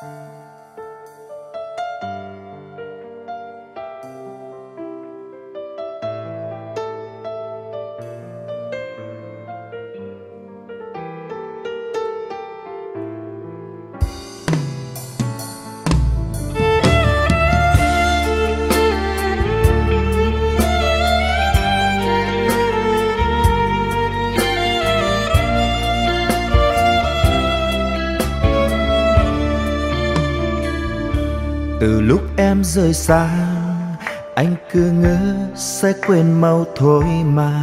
Từ lúc em rời xa, anh cứ ngỡ sẽ quên mau thôi mà.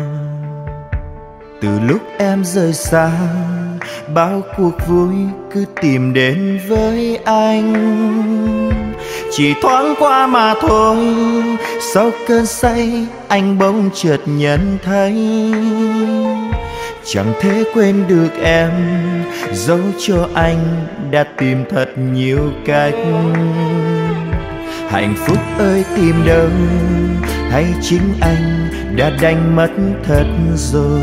Từ lúc em rời xa, bao cuộc vui cứ tìm đến với anh. Chỉ thoáng qua mà thôi, sau cơn say anh bỗng chợt nhận thấy chẳng thể quên được em, dẫu cho anh đã tìm thật nhiều cách. Hạnh phúc ơi tìm đâu, hay chính anh đã đánh mất thật rồi.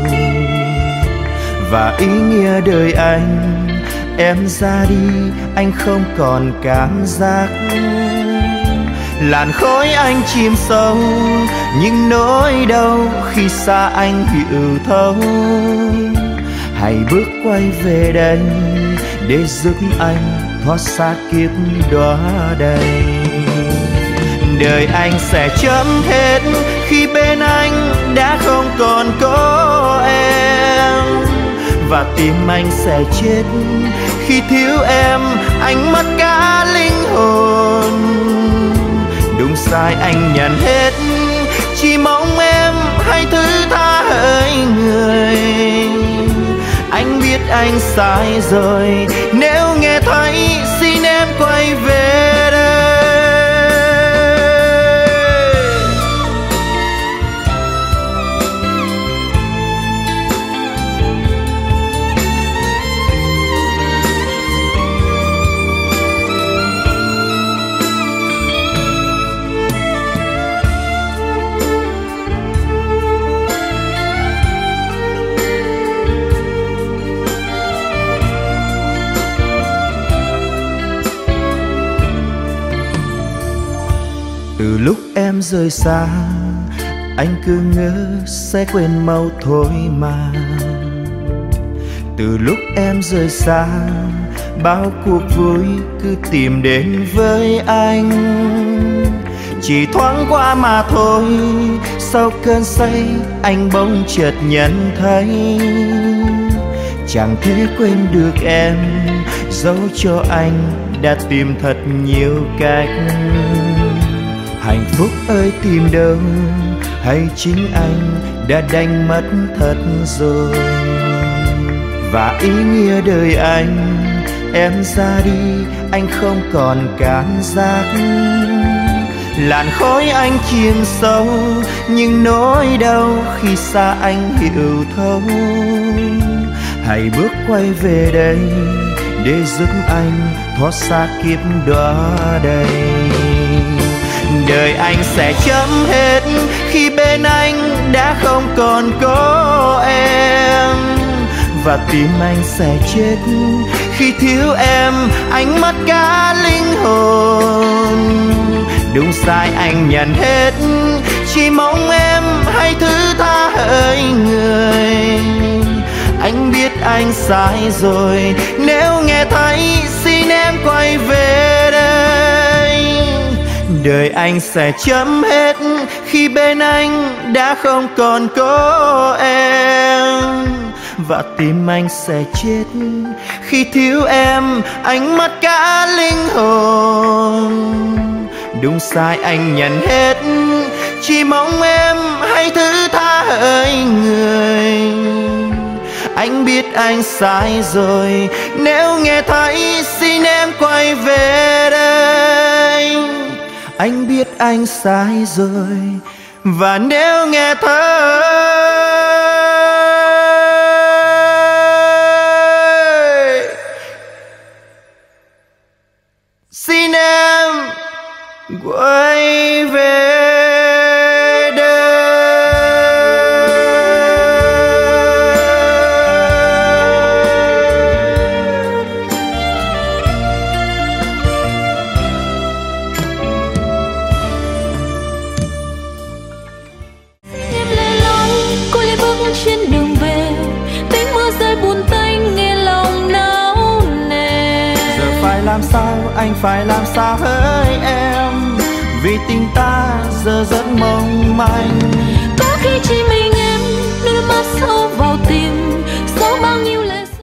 Và ý nghĩa đời anh, em ra đi anh không còn cảm giác. Làn khói anh chìm sâu, nhưng nỗi đau khi xa anh hiểu thấu. Hãy bước quay về đây để giúp anh thoát xa kiếp đọa đầy. Đời anh sẽ chấm hết khi bên anh đã không còn có em. Và tim anh sẽ chết khi thiếu em, anh mất cả linh hồn. Đúng sai anh nhận hết, chỉ mong em hãy thứ tha hỡi người. Anh biết anh sai rồi, nếu nghe thấy xin em quay về đây. Từ lúc em rời xa, anh cứ ngỡ sẽ quên mau thôi mà. Từ lúc em rời xa, bao cuộc vui cứ tìm đến với anh. Chỉ thoáng qua mà thôi, sau cơn say anh bỗng chợt nhận thấy chẳng thể quên được em, dẫu cho anh đã tìm thật nhiều cách. Hạnh phúc ơi tìm đâu, hay chính anh đã đánh mất thật rồi. Và ý nghĩa đời anh, em ra đi anh không còn cảm giác. Làn khói anh chìm sâu, nhưng nỗi đau khi xa anh hiểu thấu. Hãy bước quay về đây để giúp anh thoát xa kiếp đọa đầy. Đời anh sẽ chấm hết khi bên anh đã không còn có em. Và tim anh sẽ chết khi thiếu em, anh mất cả linh hồn. Đúng sai anh nhận hết, chỉ mong em hãy thứ tha hỡi người. Anh biết anh sai rồi, nếu nghe thấy xin em quay về đây. Đời anh sẽ chấm hết khi bên anh đã không còn có em. Và tim anh sẽ chết khi thiếu em, anh mất cả linh hồn. Đúng sai anh nhận hết, chỉ mong em hãy thứ tha hỡi người. Anh biết anh sai rồi, nếu nghe thấy xin em quay về đây. Anh biết anh sai rồi, và nếu nghe thấy xin em quay về. anh phải làm sao hỡi em, vì tình ta giờ rất mong manh.